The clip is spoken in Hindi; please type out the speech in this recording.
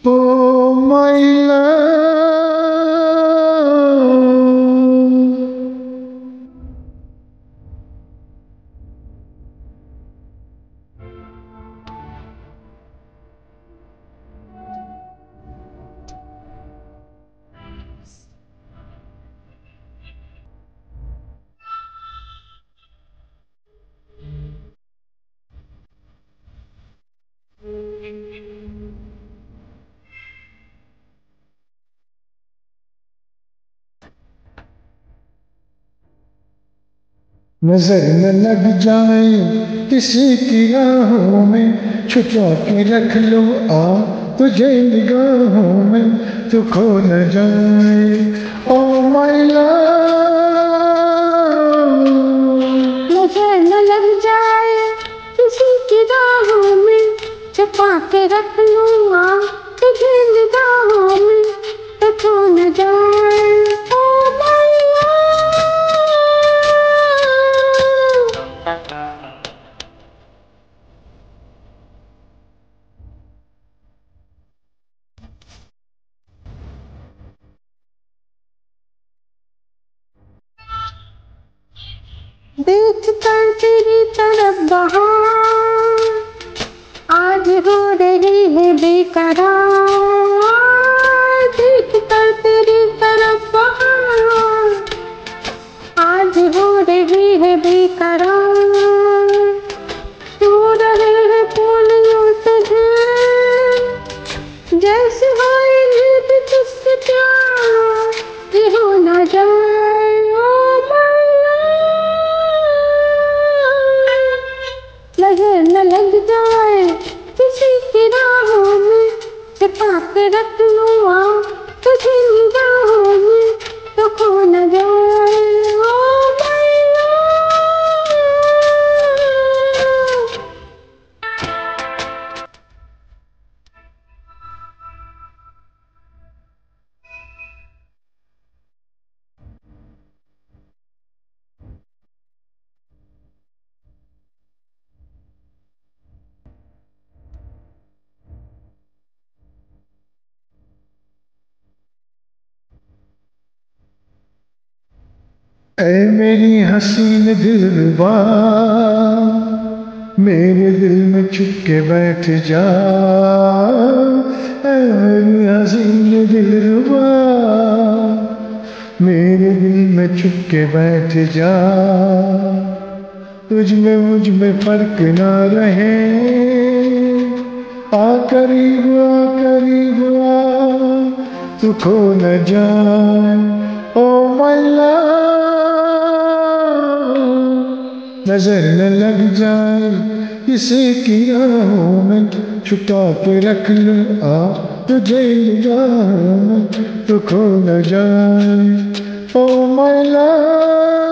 Oh my love, नजर न लग जाए किसी की राहों में, छुपा के रख लो आ तुझे निगाहों में, तू खो न जाए। ओ माय लव, नजर न लग जाए किसी की राहों में, छुपा के रख लूँगा तुझे निगाहों में, तो खो न जाए। ओ माय देख कर तेरी तरफ बहार, आज हो रही है बेकरार। देख कर तेरी तरफ बहार, आज हो रही है बेकरार। तू रहे हैं फूलों तुझे, जैसे होएगी भी तुझसे प्यार, ये हो न जाए। ओ माय नजर न लग जाए किसी की राहों में, छिपा के रख लूँगा तुझे निगाहों में, तो खो न जाए। ओ माय ऐ मेरी हसीन दिलरुबा, मेरे दिल में छुप के बैठ जा। ऐ मेरी हसीन दिलरुबा, मेरे दिल में छुप के बैठ जा। तुझ में मुझ में फर्क ना रहे, आ करीब आ, तू खो न जाए। ओ माय लव, नजर न लग जाए किसी की राहों में, छुपा के रख लो आ तुझे निगाहों में, तो खो न जाए। Oh my love.